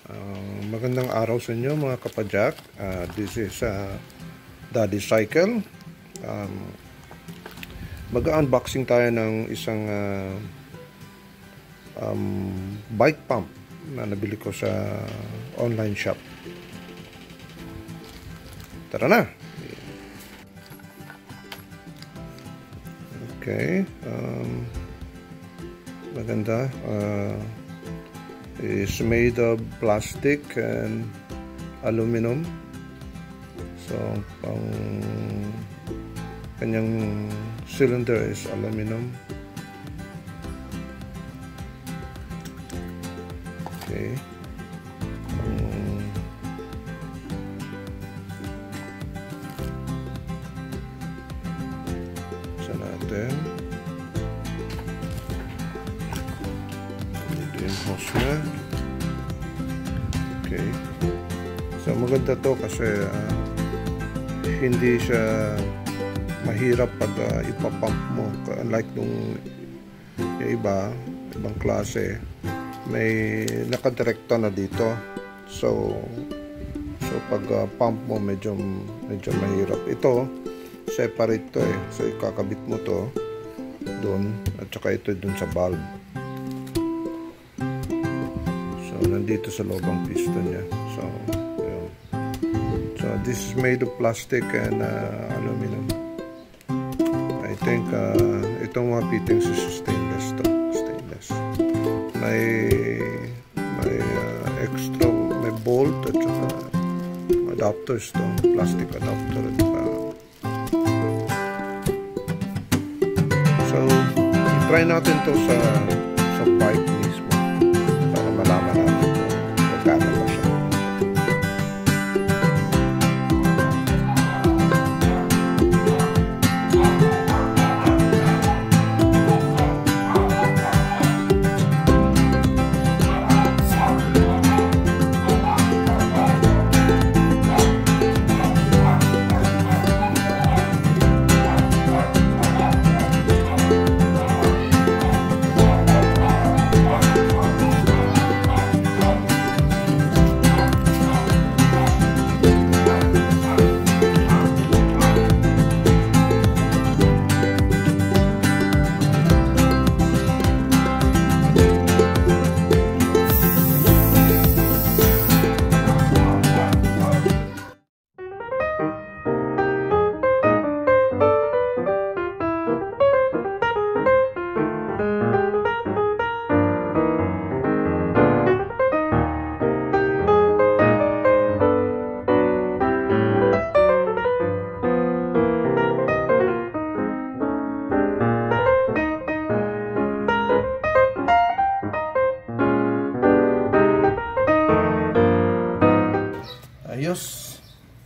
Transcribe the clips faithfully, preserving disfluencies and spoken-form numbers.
Uh, magandang araw sa inyo mga kapadyak. Uh, this is uh, Daddy Cycle. Um, Mag-unboxing tayo ng isang uh, um, bike pump na nabili ko sa online shop. Tara na! Okay. Um, maganda. Uh, is made of plastic and aluminum. So, ang kanyang cylinder is aluminum. Okay. Um, sa natin. Yung hose na. Okay. So maganda to kasi uh, hindi siya mahirap pag uh, ipapump mo. Unlike nung yung iba, ibang klase, may nakadirekta na dito. So so pag uh, pump mo medyo medyo mahirap. Ito separate to eh. So ikakabit mo to doon at saka ito doon sa valve. Nandito sa loob ang piston niya. So, yun. So this is made of plastic and uh, aluminum. I think uh, itong mga fittings is stainless to. Stainless. May may uh, extra, may bolt at saka adapters to. Plastic adapter. At, uh, so, try natin to sa sa bike mismo para malaman natin kano ba siya. Ayos.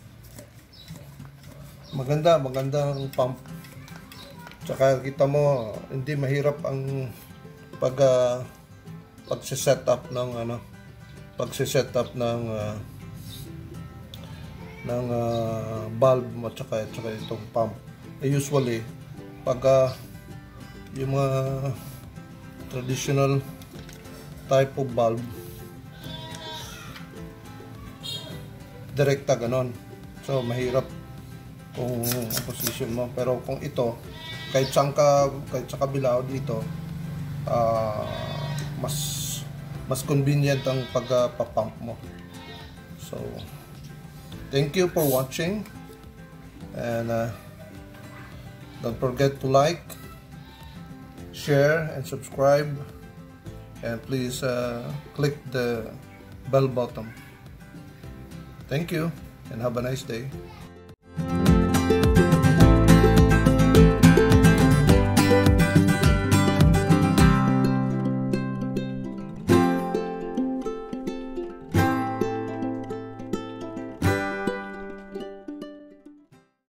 Maganda, magandang pump. Tsaka kita mo, hindi mahirap ang pag uh, pagse-set up ng ano, pagse-set up ng uh, ng uh, valve mo tsaka tsaka itong pump. Eh, usually pag uh, yung mga traditional type of valve direkta ganon. So mahirap kung position mo, pero kung ito kahit saan ka, kahit sa kabila o dito, uh, mas mas convenient ang pagpapump mo. So thank you for watching, and uh, don't forget to like, share and subscribe, and please uh, click the bell button. Thank you and have a nice day.